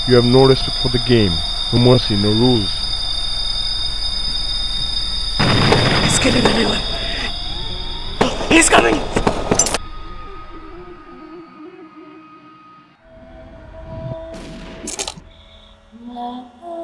You have no respect for the game. No mercy, no rules. He's killing anyone. He's coming! La